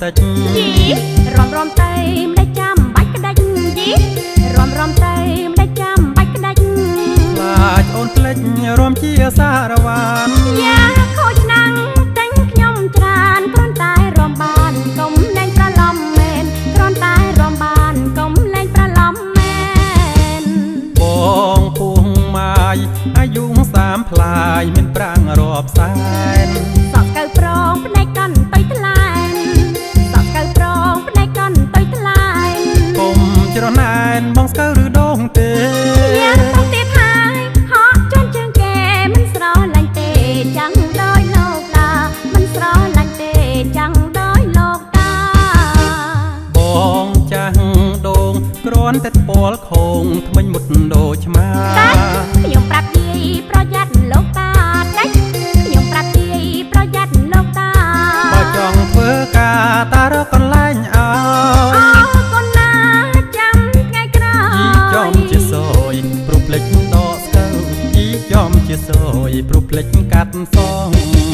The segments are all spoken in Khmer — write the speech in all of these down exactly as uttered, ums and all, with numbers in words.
តិចយីរំរំទៅមិនได้ចាំបាច់ក្តាច់យីរំរំទៅមិនได้ចាំបាច់ក្តាច់ខ្លាចអូនភ្លេចរំជាសារវ៉ានយ៉ាខូចណាំងតែងខ្ញុំច្រើនគ្រាន់តែរំបានកុំលែងប្រឡំមែនគ្រាន់តែរំបានកុំលែងប្រឡំមែនបងពុងម៉ាយអាយុសាមផ្លាយមានប្រាំងរាប់សែនសក់កៅប្រងផ្នែកកន់តុយថ្លែងសក់កៅប្រងផ្នែកកន់តុយថ្លែងកុំច្រណែនបងស្កៅឬដងទេយ៉ាងទៅទៀតហើយហក់ជន់ជើងគេមិនស្រឡាញ់ទេចាំងដោយលោកតាមិនស្រឡាញ់ទេចាំងដោយលោកតាបងចាស់ដងគ្រាន់តែពលខងថ្មិញមុតដូច្មាខ្ញុំប្រាប់យាយប្រយ័ត្នលោកតាដាច់ខ្ញុំប្រាប់យាយប្រយ័ត្នលោកតាបើចង់ធ្វើការតារកកន្លែងឲ្យអូកូនណាចាំថ្ងៃក្រោយចំជាសយព្រោះភ្លេចដកស្កៅជីចំជាសយព្រោះភ្លេចកាត់សង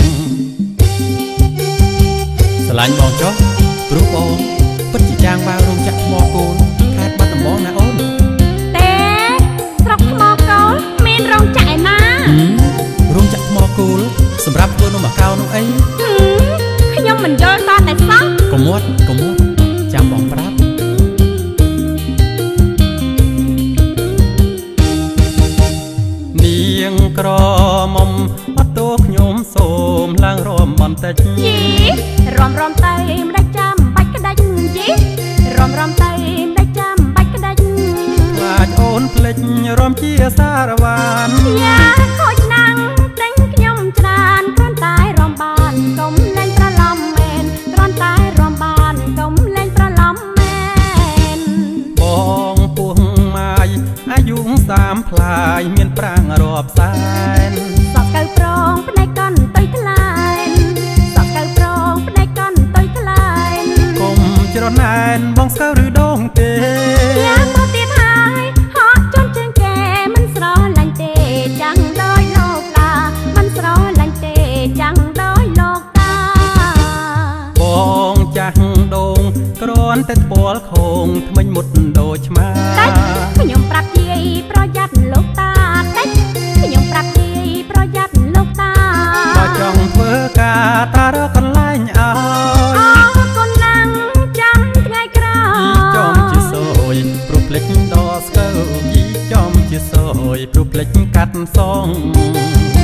ស្រឡាញ់បងចុះព្រោះបងពិតជាចាងបាវរោងចក្រថ្មគោលខេត្តបាត់ដំបងណាអូនទេស្រុកថ្មគោលមានរោងចក្រឯណារោងចក្រថ្មគោលសម្រាប់ធ្វើនំអាកោនោះអីខ្ញុំមិនយល់តតែសោះកុំមាត់កុំមាត់ចាំបងប្រាប់នាងក្រមុំអត់ទោខ្ញុំសូមឡើងរំបន្តិចយីរំរំទៅមិនได้ចាំបាច់ក្តាច់យីរំរំទៅមិនได้ចាំបាច់ក្តាច់ខ្លាចអូនភ្លេចរំជាសារវ៉ានយ៉ាខូចណាំងតែងខ្ញុំច្រើនគ្រាន់តែរំបានកុំលែងប្រឡំមែនគ្រាន់តែរំបានកុំលែងប្រឡំមែនបងពុះម៉ាយអាយុសាមផ្លាយមានប្រាំងរាប់សែនសក់កៅប្រងផ្នែកកន់តុយថ្លែងសក់កៅប្រងផ្នែកកន់តុយថ្លែងកុំច្រណែនបងស្កៅឬដងទេយ៉ាងទៅទៀតហើយហក់ជន់ជើងគេមិនស្រឡាញ់ទេចាំងដោយលោកតាមិនស្រឡាញ់ទេចាំងដោយលោកតាបងចាស់ដងគ្រាន់តែពលខងថ្មិញមុតដូច្មាដាច់ខ្ញុំប្រាប់យាយប្រយ័ត្នលោកតាដាច់ខ្ញុំប្រាប់យាយប្រយ័ត្នលោកតាបើចង់ធ្វើការតារកកន្លែងឲ្យអូកូនណាំងចាំថ្ងៃក្រោយចំជាសយព្រោះភ្លេចដកស្កៅយីចំជាសយព្រោះភ្លេចកាត់សង